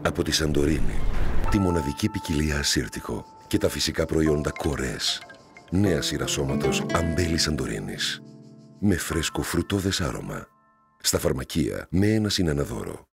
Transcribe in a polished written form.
Από τη Σαντορίνη, τη μοναδική ποικιλία ασύρτικο και τα φυσικά προϊόντα Κορές. Νέα σειρά σώματος Αμπέλι Σαντορίνης. Με φρέσκο φρουτώδες άρωμα. Στα φαρμακεία με 1 συν 1 δώρο.